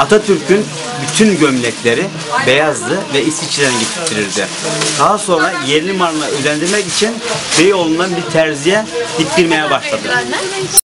Atatürk'ün bütün gömlekleri beyazdı ve İsviçre'den getirilirdi. Daha sonra yerli malına özendirmek için Beyoğlu'ndan bir terziye diktirmeye başladı.